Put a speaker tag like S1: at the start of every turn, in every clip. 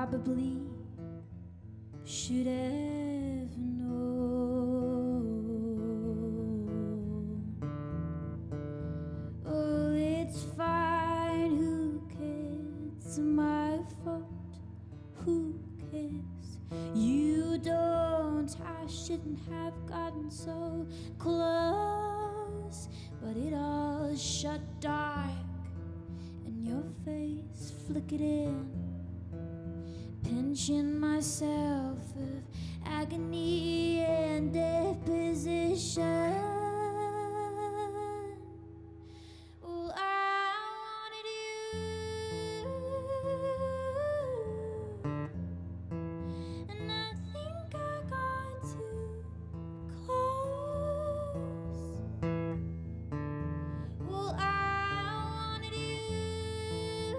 S1: probably should have known. Oh, it's fine, who cares? It's my fault, who cares? You don't, I shouldn't have gotten so close, but it all shut dark and your face flickered in, pinching myself of agony and deposition. Well, I wanted you, and I think I got too close. Well, I wanted you,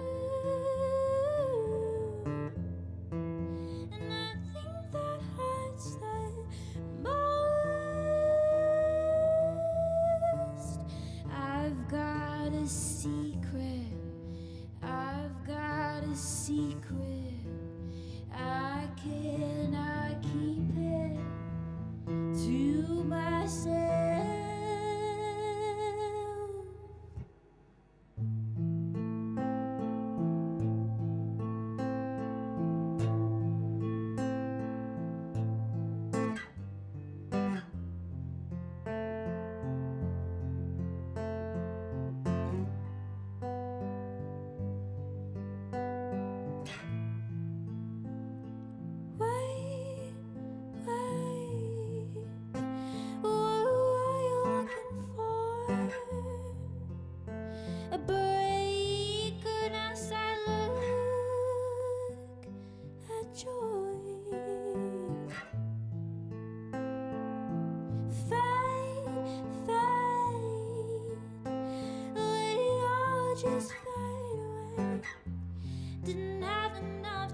S1: and I think that hurts the most. I've got a secret, I've got a secret, I cannot keep it to myself. Wait, wait, what are you looking for? A break, or as I look at joy. Fade, fade, let it all just fade away. Didn't have enough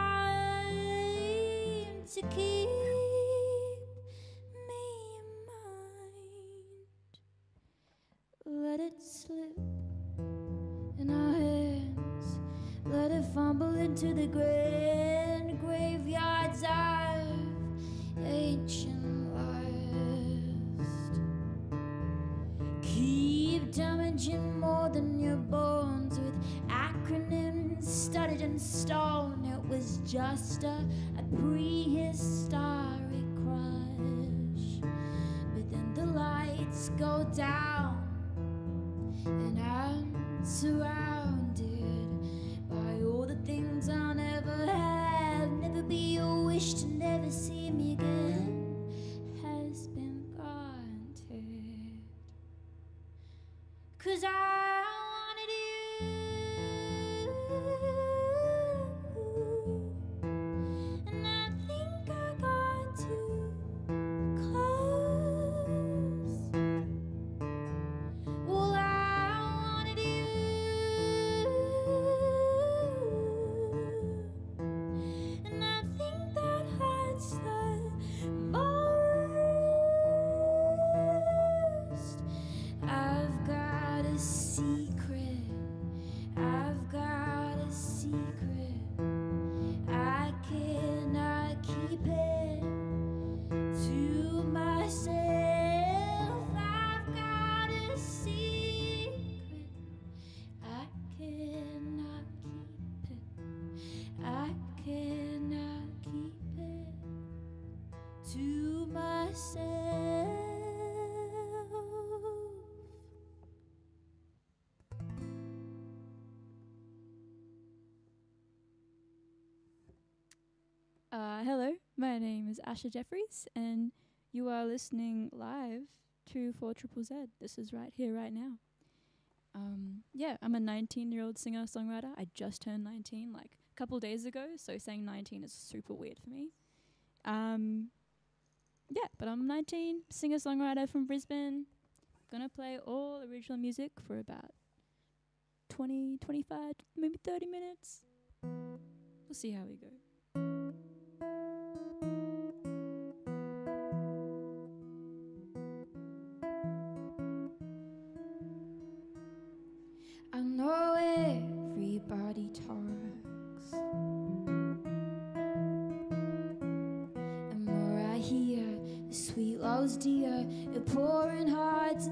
S1: time to keep me in mind. Let it slip in our hands, let it fumble into the grand graveyards of ancient lust. Keep damaging more than your bones with acronyms studded in stone. It was just a prehistoric crush. But then the lights go down, and I'm surrounded by all the things I'll never have. Never be a wish to never see me again has been granted. 'Cause I wanted you, and I think I got too close. Well, I wanted you, and I think that hurts the most. I've got a secret, I've got a secret, I cannot keep it to myself. I've got a secret, I cannot keep it, I cannot keep it to myself.
S2: Hello, my name is Asha Jefferies, and you are listening live to 4ZZZ. This is right here, right now. Yeah, I'm a 19-year-old singer-songwriter. I just turned 19 like a couple days ago, so saying 19 is super weird for me. Yeah, but I'm 19, singer-songwriter from Brisbane. Gonna play all original music for about 20, 25, maybe 30 minutes. We'll see how we go.
S1: I know everybody talks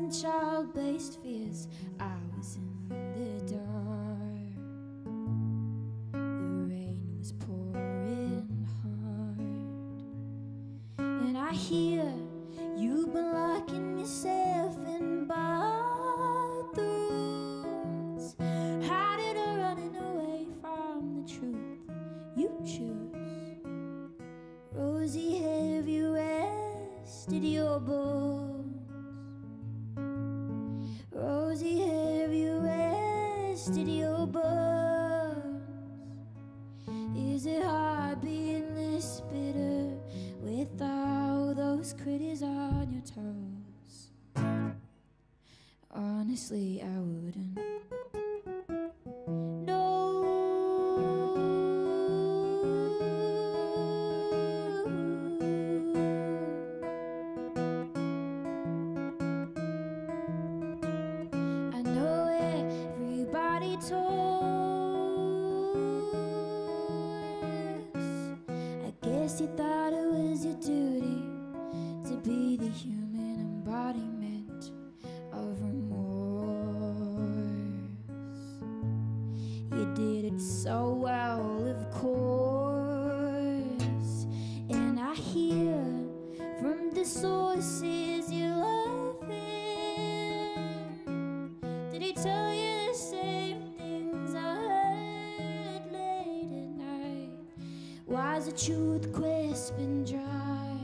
S1: and child-based fears. I was in the dark. The rain was pouring hard, and I hear you've been locking yourself in bathrooms, hiding or running away from the truth you choose. Rosie, have you rested your bones? Rosie, have you rested your bones? Is it hard being this bitter with all those critters on your toes? Honestly, I wouldn't. You thought it was your duty to be the human embodiment of remorse. You did it so well, of course. And I hear from the sources you love him. Did he tell you the same things I heard late at night? Why is the truth crisp and dry,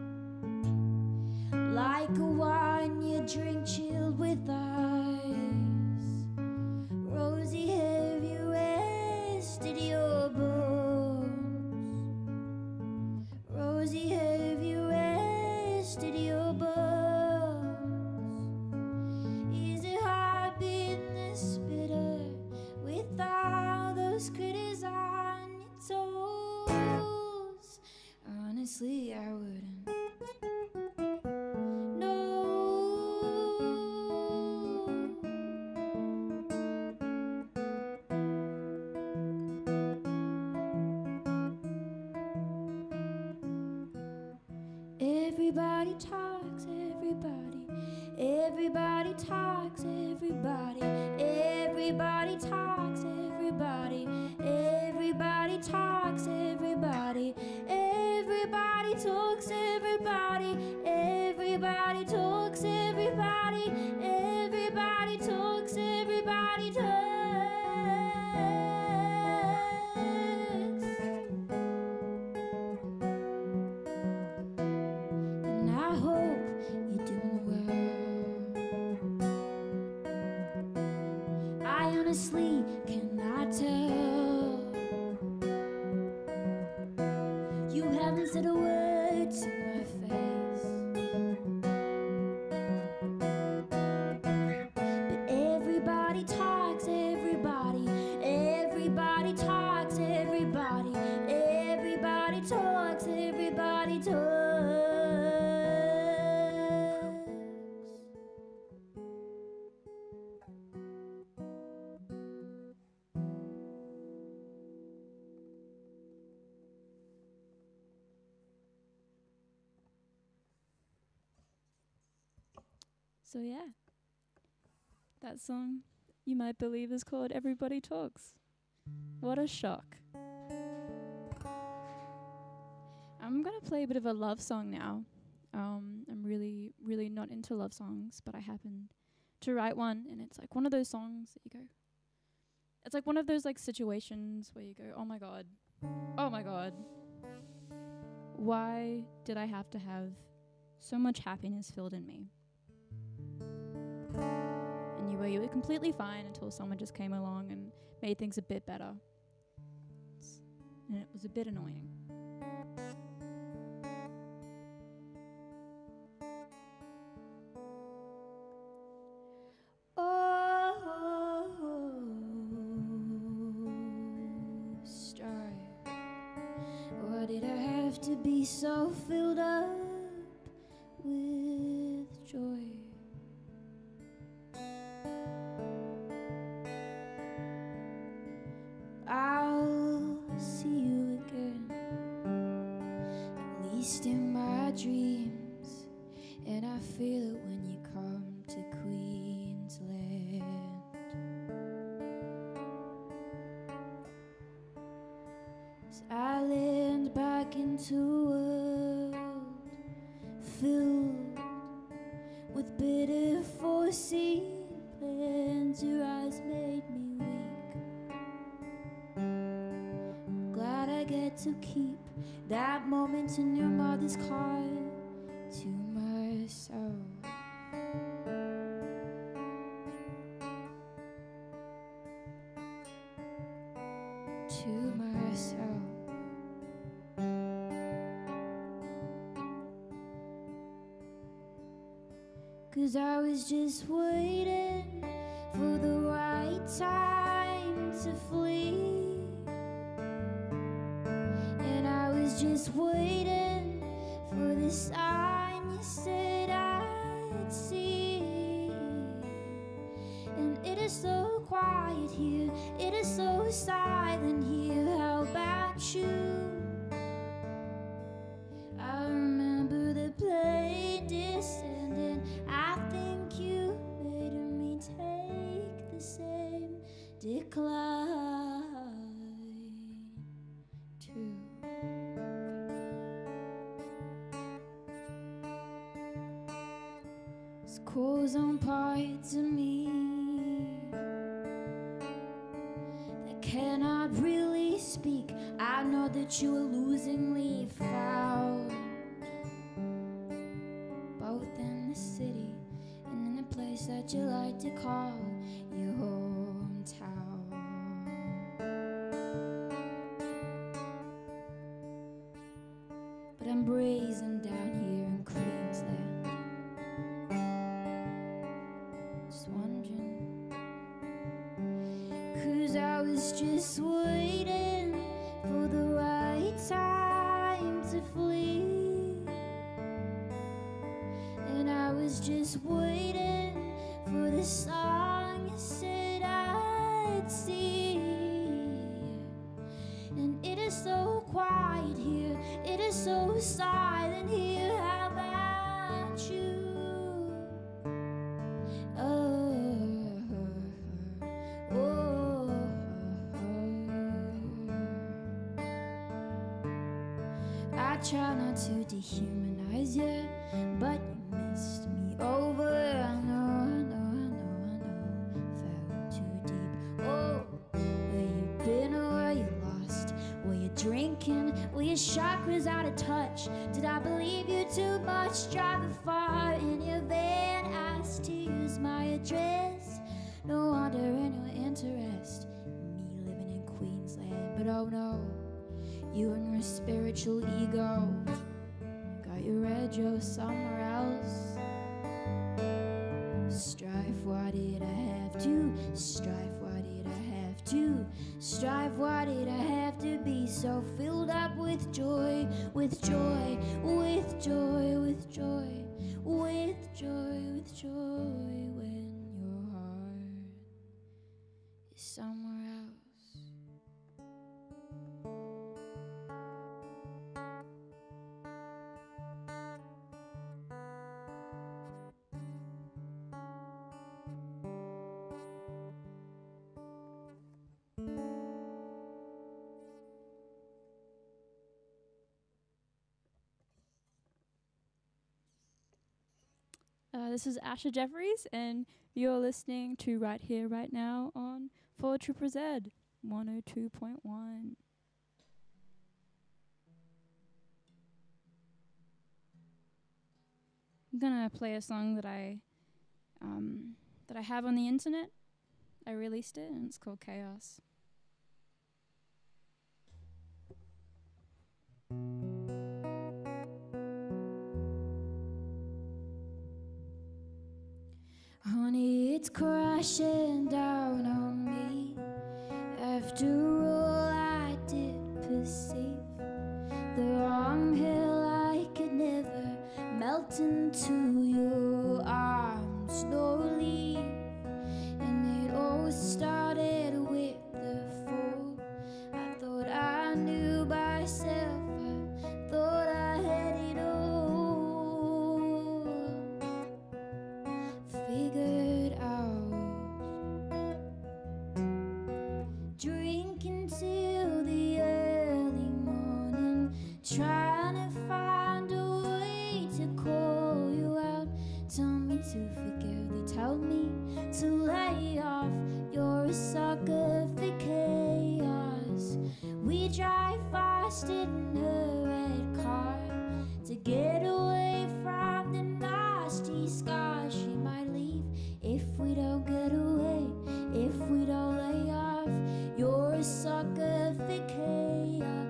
S1: like a wine you drink chilled with ice? Rosie, have you rested your bones? Rosie, have you rested your bones? Is it hard being this bitter with all those critters on your toes? Honestly, I wouldn't. No. Everybody talks, everybody. Everybody talks, everybody. Everybody talks, everybody. Everybody talks, everybody. Everybody talks, everybody. Everybody talks, everybody. Everybody talks, everybody talks. And I hope you're doing well. I honestly cannot tell. You haven't said a word to my face, but everybody talks, everybody. Everybody talks, everybody. Everybody talks, everybody talks.
S2: So yeah, that song you might believe is called Everybody Talks. What a shock. I'm gonna play a bit of a love song now. I'm really, really not into love songs, but I happened to write one, and it's like one of those songs that you go, it's like one of those like situations where you go, oh my god, why did I have to have so much happiness filled in me? And you were completely fine until someone just came along and made things a bit better. And it was a bit annoying.
S1: Strife. Why did I have to be so filled up with joy? I'll see you again, at least in my dreams, and I feel it when you come to I land back into a world filled with bitter foreseen plans. Your eyes made me weak. Glad I get to keep that moment in your mother's car to myself. To myself. 'Cause I was just waiting for the right time to flee, and I was just waiting for the sign you said I'd see. And it is so quiet here, it is so silent here. How about you? I remember the plane descending. I think you made me take the same decline too. This calls on parts of me that cannot really speak. I know that you are losingly found, both in the city and in the place that you like to call your hometown. But I'm brazen down here in Queensland, just wondering, 'cause I was just waiting for the right time to flee, and I was just waiting for the song you said I'd see. And it is so quiet here, it is so silent here. How about you? I try not to dehumanize you, but you missed me over. I know, fell too deep. Oh, where you been or where you lost? Were you drinking? Were your chakras out of touch? Did I believe you too much? Driving far in your van, asked to use my address. No wonder anyone interest in me living in Queensland. But oh no, you and your spiritual ego got your radio somewhere else. Strife, why did I have to? Strife, why did I have to? Strife, why did I have to be so filled up with joy, with joy, with joy, with joy, with joy, with joy, when your heart is somewhere else?
S2: This is Asha Jefferies, and you're listening to Right Here, Right Now on 4ZZZ 102.1. I'm gonna play a song that I have on the internet. I released it, and it's called Chaos.
S1: Honey, it's crashing down on me. After all I did perceive, the wrong hill I could never melt into your arms, no leave. And it all started with the fall. I thought I knew myself, I thought I had it all figured out. Drinking till the early trying to find a way to call you out. Tell me to forgive, they tell me to lay off. You're a sucker for chaos. We drive fast in a red car to get away from the nasty scars. She might leave if we don't get away, if we don't lay off. You're a sucker for chaos.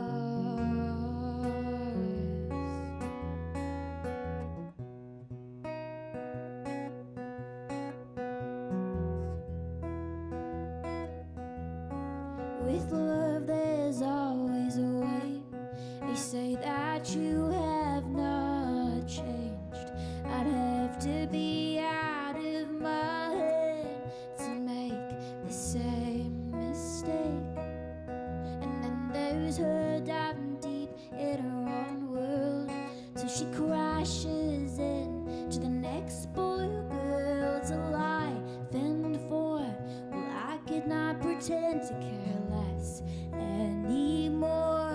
S1: With love there's always a way. They say that you have not changed. I'd have to be out of my head to make the same mistake. And then there's her diving deep in her own world till she crashes into the next boy or girl to lie, fend for. Well, I could not pretend to care less anymore.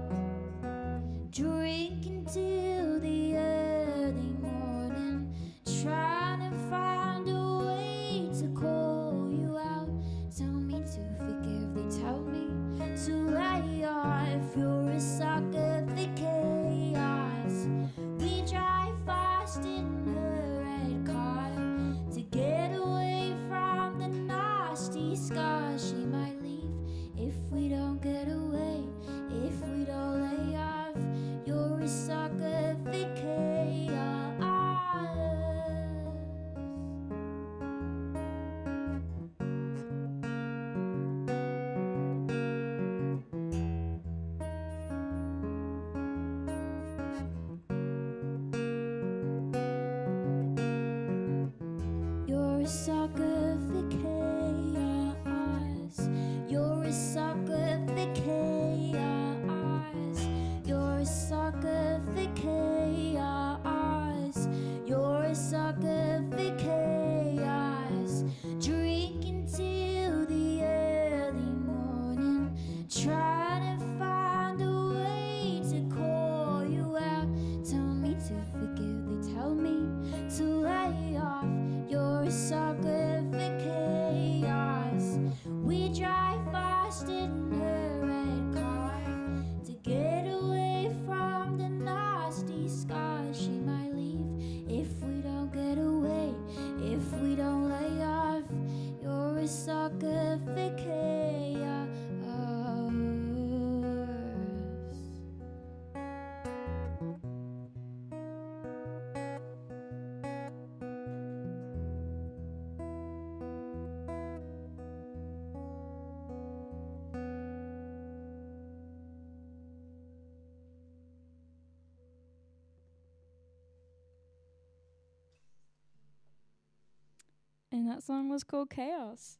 S1: Drinking till the early morning, trying to find a way to call you out. Tell me to forgive, they tell me to lay off. You're a sucker for chaos. We drive fast in a red car to get away from the nasty scars. She might leave if we don't get away, if we don't lay off. You're a sucker for chaos. You're a sucker for chaos. You're a sucker for chaos. You're a sucker for chaos. You're a sucker for chaos. Drinking till the early morning, trying to find a way to call you out. Tell me to forgive, they tell me to lay off. You're a sucker for chaos. We drive fast in a red car to get away from the nasty scars. She might leave if we don't get away, if we don't lay off. You're a sucker for chaos.
S2: And that song was called Chaos.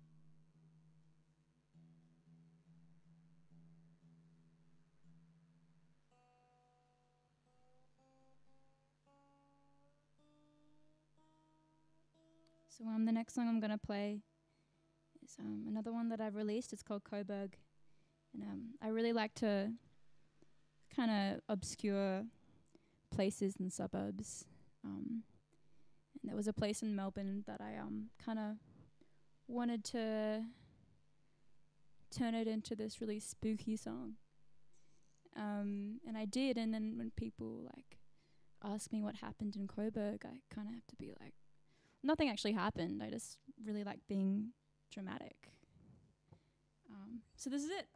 S2: So the next song I'm going to play is another one that I've released. It's called Coburg. And I really like to kind of obscure places and suburbs. And there was a place in Melbourne that I kind of wanted to turn it into this really spooky song. And I did, and then when people like ask me what happened in Coburg, I kind of have to be like, nothing actually happened. I just really like being dramatic. So this is it.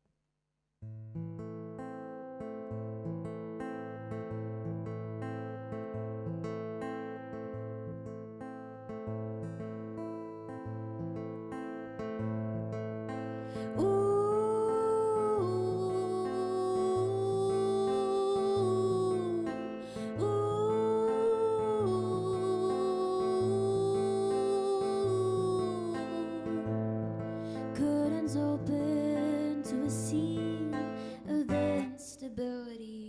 S1: Curtains open to a scene of instability.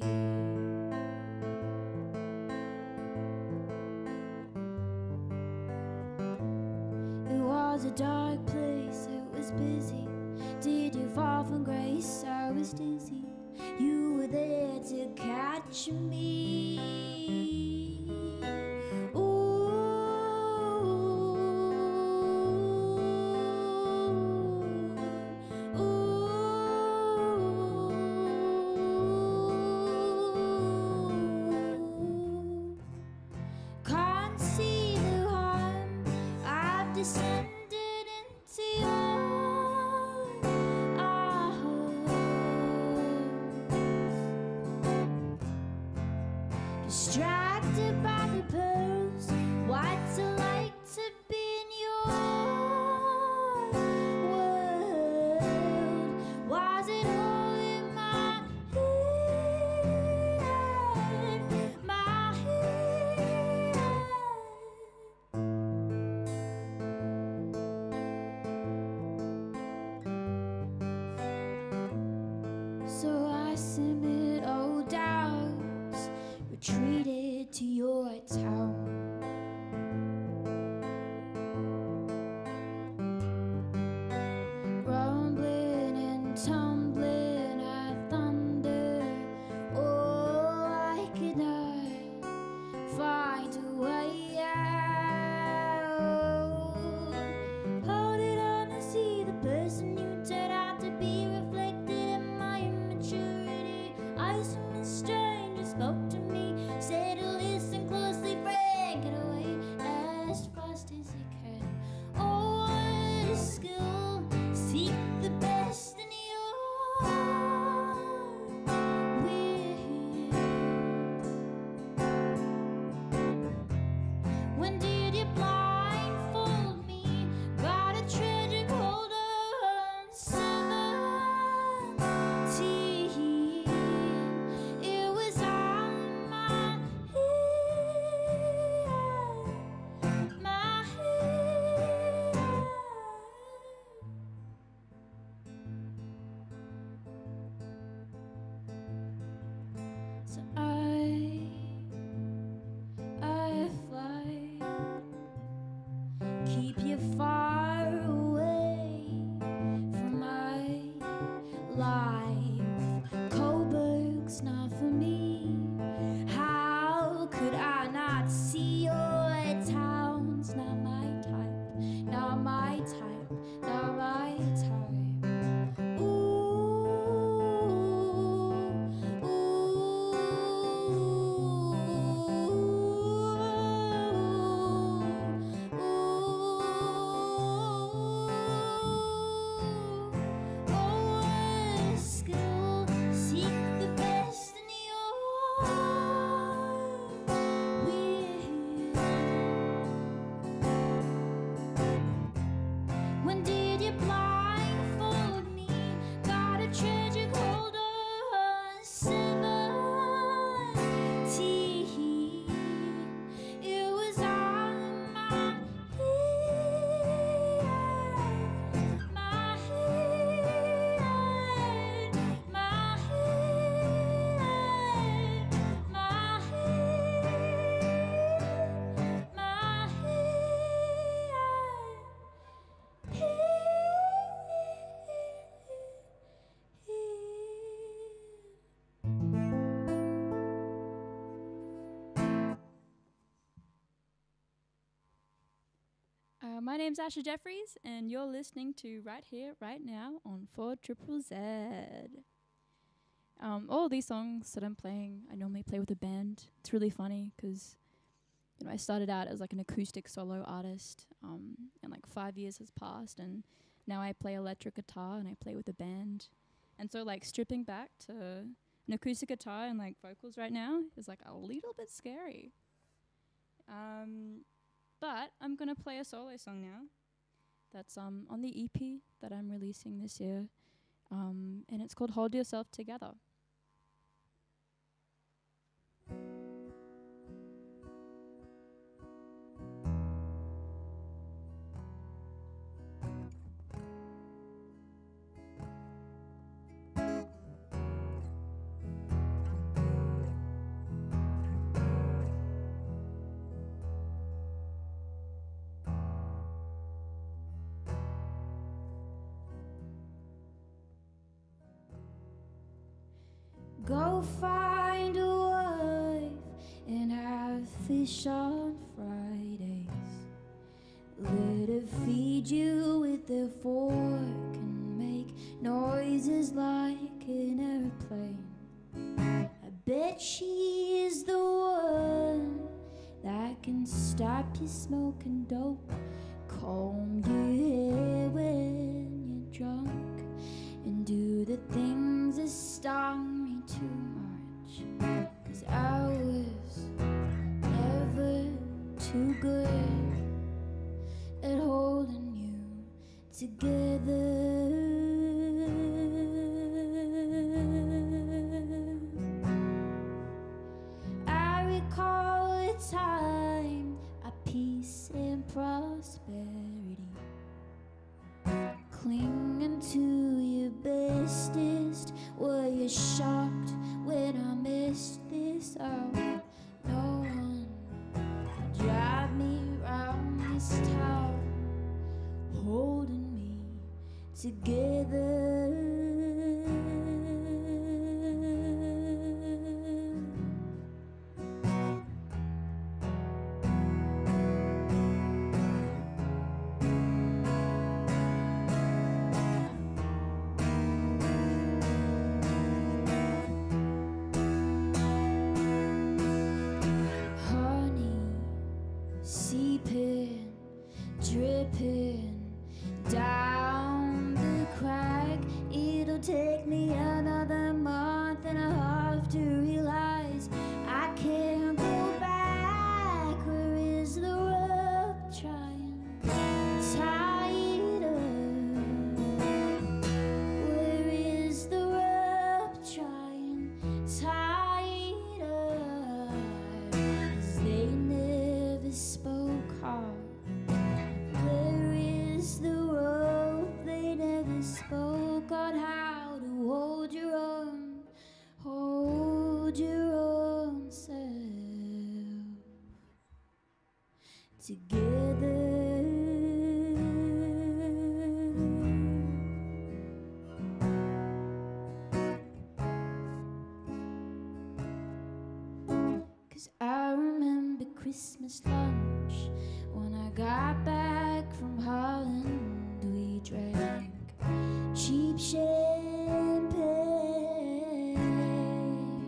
S1: It was a dark place, it was busy. Did you fall from grace? I was dizzy. You were there to catch me. Can't see the harm I've descended into your arms. Distracted by the pearls, what's it like to be in your world? Was it all in my head? My head. So I simmered old doubts, retreated to your town. Rumbling and tumbling at thunder. Oh, I could not find a way out. Holding on to see the person you turned out to be reflected in my immaturity. I some stranger spoke to me, said to listen closely, Frank, get away as fast as you can. Oh, what a skill, seek the best in your will. When did you blindfold me? Got a tragic hold on 17. It was on my head, my head. So I fly, keep you far away from my life. Coburg's not for me. How could I not see your town's not my type, not my type, not my type. When did you blindfold me? Got a tragic hold on 17. It was on my head, my head, my head, my head, my
S2: My name's Asha Jefferies, and you're listening to Right Here, Right Now on 4 Triple Z. All these songs that I'm playing, I normally play with a band. It's really funny because, I started out as like an acoustic solo artist, and like 5 years has passed, and now I play electric guitar and I play with a band. And so like stripping back to an acoustic guitar and like vocals right now is like a little bit scary. But I'm gonna play a solo song now that's on the EP that I'm releasing this year, and it's called Hold Yourself Together.
S1: go find a wife and have fish on Fridays. Let her feed you with a fork and make noises like an airplane. I bet she is the one that can stop you smoking dope, comb your hair when you're drunk, and do the things that stung me too much. 'Cause I was never too good at holding you together. I recall a time of peace and prosperity, clinging to your bestest. Were you shocked when I missed this out? No one could drive me round this town, holding me together. Seeping, dripping down the crack. It'll take me another month and a half to realize I can't go back. Where is the rope trying tied up? Where is the rope trying tied up? 'Cause they never spoke hard. Where is the rope? They never spoke on how to hold your own self together. I remember Christmas lunch when I got back from Holland. We drank cheap champagne,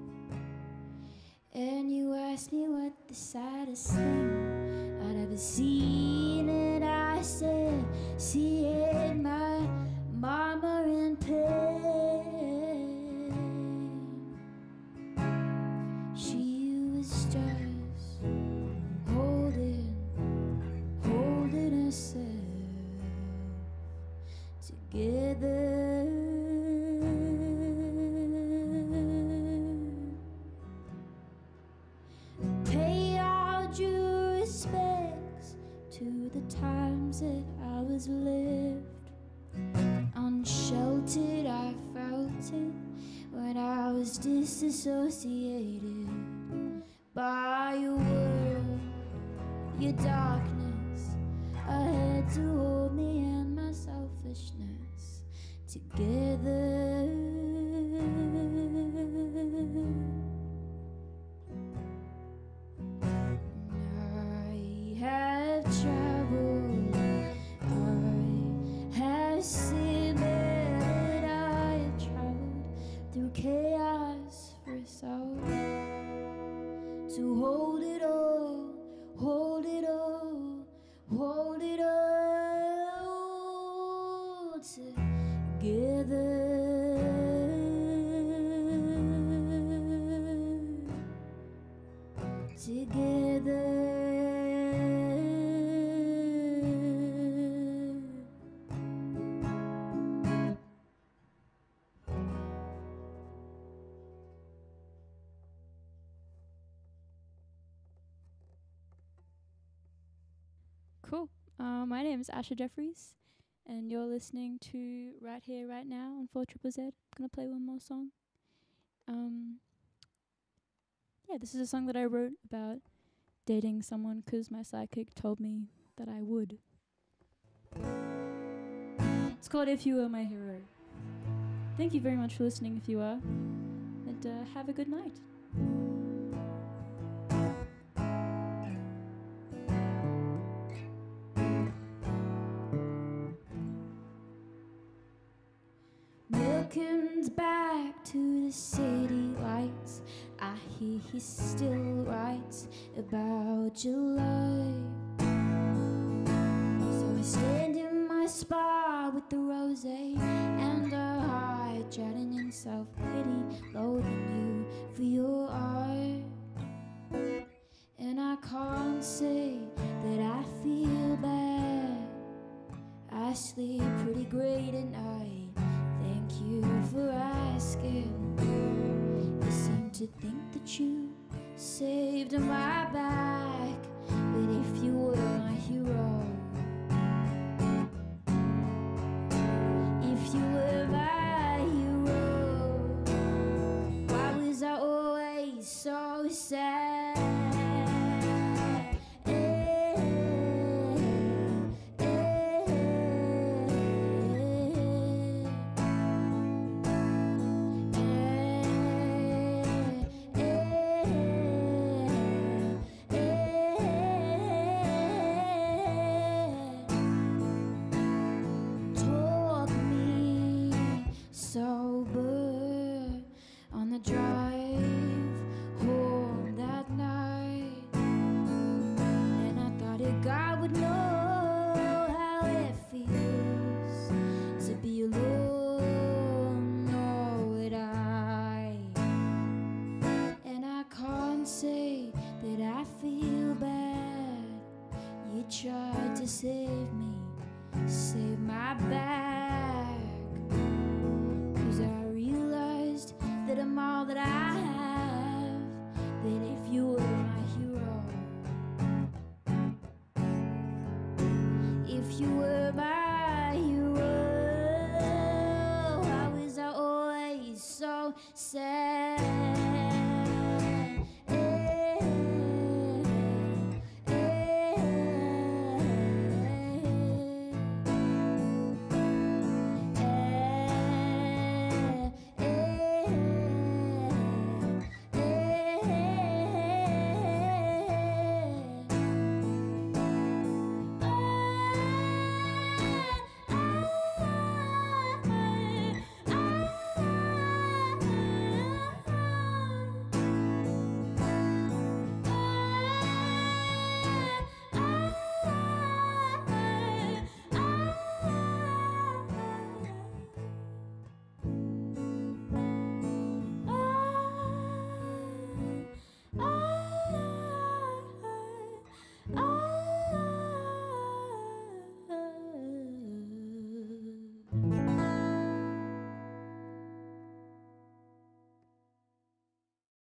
S1: and you asked me what the saddest thing I'd ever seen, and I said, seeing my mama in pain. She was just holding herself together. Pay all due respects to the times that I was left unsheltered. I felt it when I was disassociated by your world, your darkness. I had to hold me and my selfishness together. I have traveled, I have simmered, I have traveled through chaos for so to hold it all, hold it all, hold it all together. Together.
S2: Cool. My name is Asha Jefferies, and you're listening to Right Here, Right Now on 4ZZZ. I'm gonna play one more song. Yeah, this is a song that I wrote about dating someone 'cause my psychic told me that I would. It's called If You Were My Hero. Thank you very much for listening if you are. And and have a good night.
S1: Welcomed back to the city lights. I hear he still writes about your life. So I stand in my spot with the rosé and a high, chatting in self-pity, loathing you for your art. And I can't say that I feel bad. I sleep pretty great at night. Thank you for asking. You seem to think that you saved my back, but if you were my hero, if you were my hero, why was I always so sad? Sober on the drive home that night, and I thought a God would know how it feels to be alone, nor would I. And I can't say that I feel bad. You tried to save me, save my back. That I'm all that I have, that if you were my hero, if you were my hero, why was I always so sad?